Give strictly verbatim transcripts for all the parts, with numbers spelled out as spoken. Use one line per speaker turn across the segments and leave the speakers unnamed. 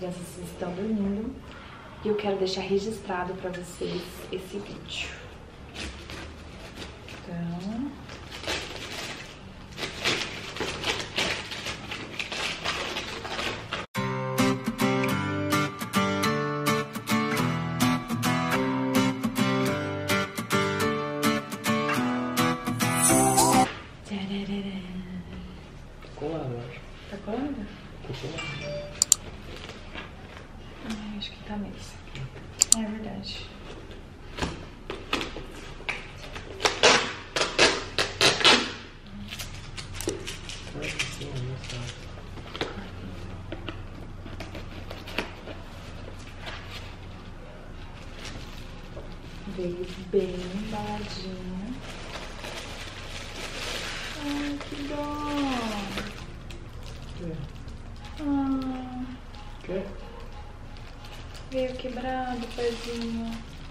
crianças estão dormindo e eu quero deixar registrado pra vocês esse vídeo. Então...
colado, eu acho.
Tá colado?
Tá colado.
Ai, acho que tá mesmo. É verdade. Veio bem embaladinha. Ai, que dó. Ah,
Quê?
veio quebrado o pezinho.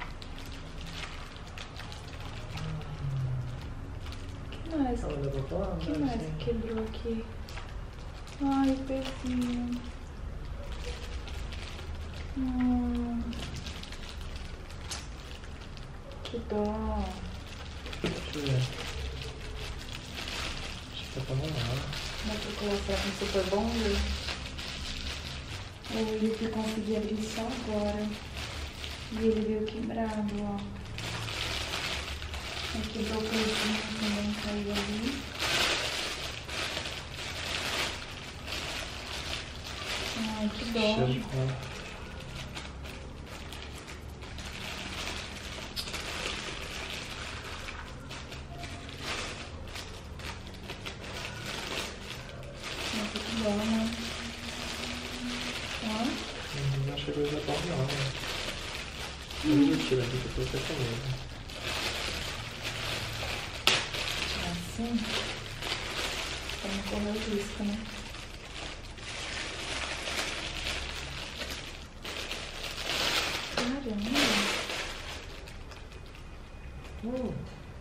Que mais?
Ela levou pra lá?
que mais que quebrou aqui? Ai, o pezinho. Hum. Que dó.
Deixa eu ver. Acho que tá pra mamar.
Dá pra colocar com Super Bonder? Eu vi que consegui abrir só agora. E ele veio quebrado, ó. Aí quebrou o pezinho também, caiu ali. Ai, que dó.
Cheiro de cola.
Nossa, que dó, né? Ó.
Hum, não chegou a usar pau não, né? Hum. Eu tiro aqui que eu tô até com medo.
Assim. Pra não correr o risco, né? Caramba.
Hum.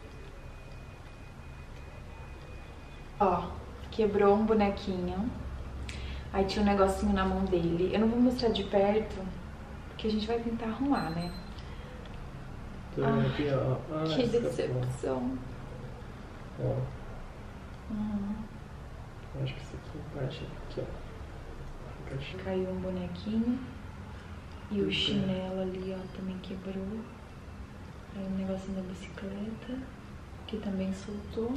Ó, quebrou um bonequinho. Aí tinha um negocinho na mão dele. Eu não vou mostrar de perto, porque a gente vai tentar arrumar, né?
Tô
Ah,
vendo aqui, ó. Ah,
que
escapou.
decepção.
Ó,
Uhum.
acho que isso aqui é parte aqui, ó. Encaixei.
Caiu um bonequinho. E o chinelo ali, ó, também quebrou. Aí o negocinho da bicicleta, que também soltou.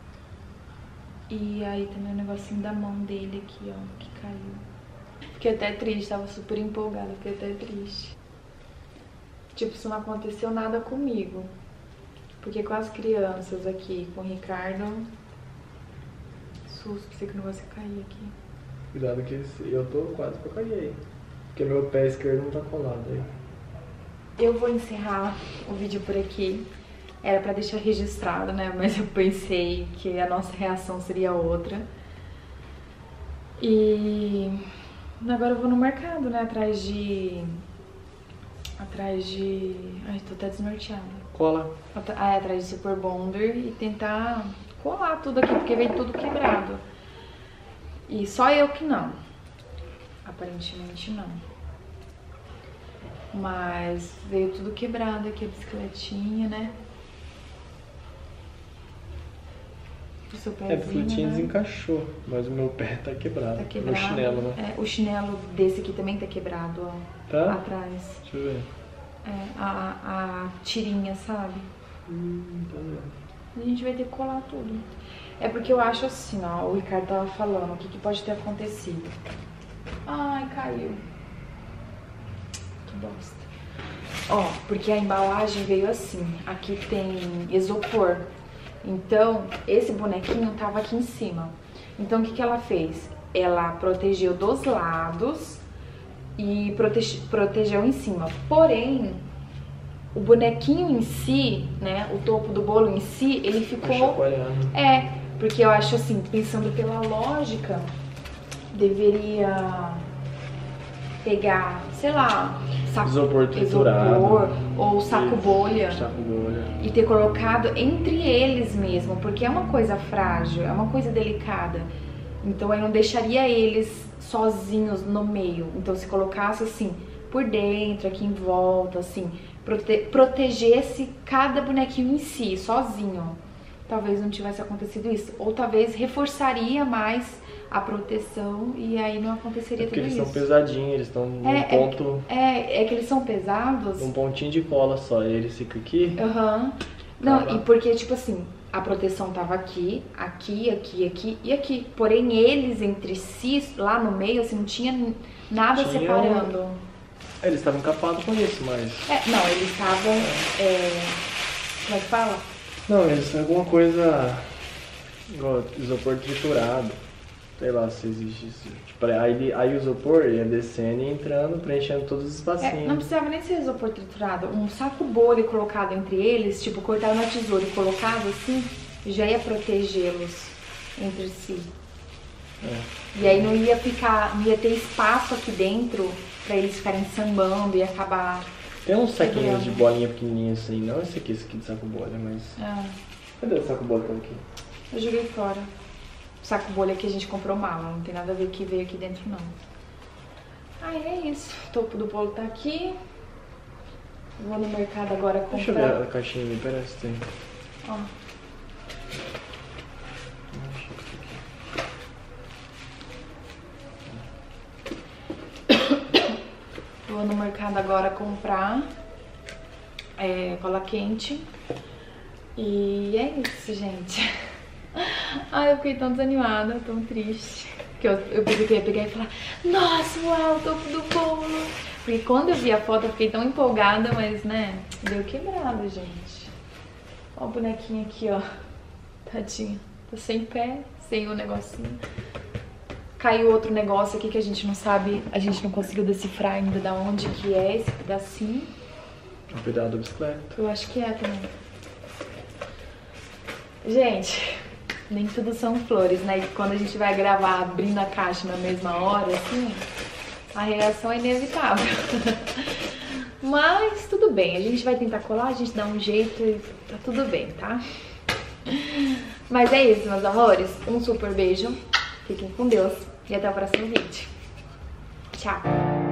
E aí também o negocinho da mão dele aqui, ó, que caiu. Fiquei até triste, tava super empolgada, fiquei até triste. Tipo, isso não aconteceu nada comigo. Porque com as crianças aqui, com o Ricardo... Susto, pensei que o negócio ia cair aqui.
Cuidado que esse, eu tô quase pra cair aí. Porque meu pé esquerdo não tá colado aí.
Eu vou encerrar o vídeo por aqui. Era pra deixar registrado, né? Mas eu pensei que a nossa reação seria outra. E agora eu vou no mercado, né? Atrás de... Atrás de... Ai, tô até desnorteada.
Cola.
Ah, é, atrás de Super Bonder e tentar colar tudo aqui, porque veio tudo quebrado. E só eu que não. Aparentemente não. Mas veio tudo quebrado aqui, a bicicletinha, né? O seu pezinho,
É porque o tinha
né?
desencaixou, mas o meu pé tá quebrado.
Tá quebrado.
O chinelo, né?
É, o chinelo desse aqui também tá quebrado, ó.
Tá?
Atrás.
Deixa eu ver.
É, a, a tirinha, sabe?
Hum, tá vendo.
A gente vai ter que colar tudo. É porque eu acho assim, ó, o Ricardo tava falando o que, que pode ter acontecido. Ai, caiu. Que bosta. Ó, porque a embalagem veio assim. Aqui tem isopor. Então, esse bonequinho tava aqui em cima. Então, o que, que ela fez? Ela protegeu dos lados e protege, protegeu em cima. Porém, o bonequinho em si, né, o topo do bolo em si, ele ficou... É, porque eu acho assim, pensando pela lógica, deveria pegar, sei lá, saco,
isopor triturado,
isopor ou saco bolha,
saco bolha
e ter colocado entre eles mesmo, porque é uma coisa frágil, é uma coisa delicada. Então eu não deixaria eles sozinhos no meio. Então se colocasse assim, por dentro, aqui em volta, assim, prote protegesse cada bonequinho em si, sozinho. Talvez não tivesse acontecido isso. Ou talvez reforçaria mais a proteção e aí não aconteceria
é porque
tudo
eles
isso.
são pesadinhos, eles estão num
É,
ponto...
É, é, é que eles são pesados.
Um pontinho de cola só, e eles ficam aqui.
Aham. Uhum. Não,
Tá,
e porque, tipo assim, a proteção tava aqui, aqui, aqui, aqui e aqui. Porém, eles entre si, lá no meio, assim, não tinha nada
Tinha...
separando.
É, eles estavam encapados com isso, mas...
É, não, eles estavam... É... Como é que fala?
Não, eles alguma coisa... igual isopor triturado. Sei lá se existe isso. Tipo, aí, aí o isopor ia descendo e entrando, preenchendo todos os espacinhos.
É, não precisava nem ser isopor triturado. Um saco bolha colocado entre eles, tipo, cortado na tesoura e colocado assim, já ia protegê-los entre si.
É.
E aí não ia ficar, não ia ter espaço aqui dentro pra eles ficarem sambando e acabar...
Tem uns saquinhos
quebrando.
de bolinha pequenininhos assim, não esse aqui, esse aqui de saco bolha, mas...
Ah,
Cadê o saco bolha que tá aqui?
eu joguei fora. O saco bolha que a gente comprou mala, não tem nada a ver que veio aqui dentro não. Ah, é isso. O topo do bolo tá aqui. Vou no mercado agora comprar.
Deixa eu ver a caixinha ali, pera se tem.
Ó. Vou no mercado agora comprar é, cola quente. E é isso, gente. Ai, eu fiquei tão desanimada, tão triste. Que eu, eu pensei que eu ia pegar e falar: nossa, uau, o topo do bolo. Porque quando eu vi a foto eu fiquei tão empolgada, mas né, deu quebrado, gente. Ó o bonequinho aqui, ó. Tadinho. Tá sem pé, sem o negocinho. Caiu outro negócio aqui que a gente não sabe, a gente não conseguiu decifrar ainda da onde que é esse pedacinho.
Um pedaço da bicicleta.
Eu acho que é também. Gente, nem tudo são flores, né? E quando a gente vai gravar abrindo a caixa na mesma hora, assim, a reação é inevitável. Mas tudo bem, a gente vai tentar colar, a gente dá um jeito e tá tudo bem, tá? Mas é isso, meus amores. Um super beijo. Fiquem com Deus e até o próximo vídeo. Tchau!